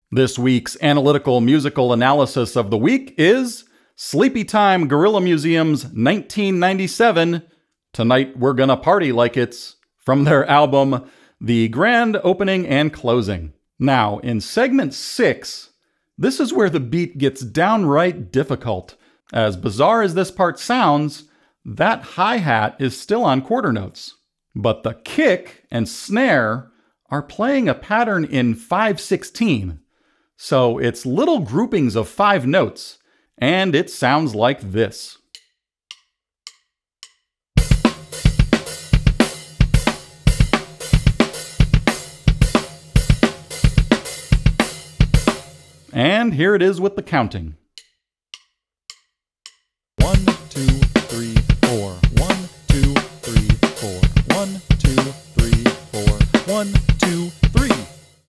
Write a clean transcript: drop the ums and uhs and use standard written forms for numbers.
This week's analytical musical analysis of the week is Sleepytime Gorilla Museum's 1997 Tonight We're Gonna Party Like It's from their album The Grand Opening and Closing. Now, in segment 6, this is where the beat gets downright difficult. As bizarre as this part sounds, that hi-hat is still on quarter notes. But the kick and snare are playing a pattern in 5/16. So it's little groupings of 5 notes, and it sounds like this. And here it is with the counting. 1,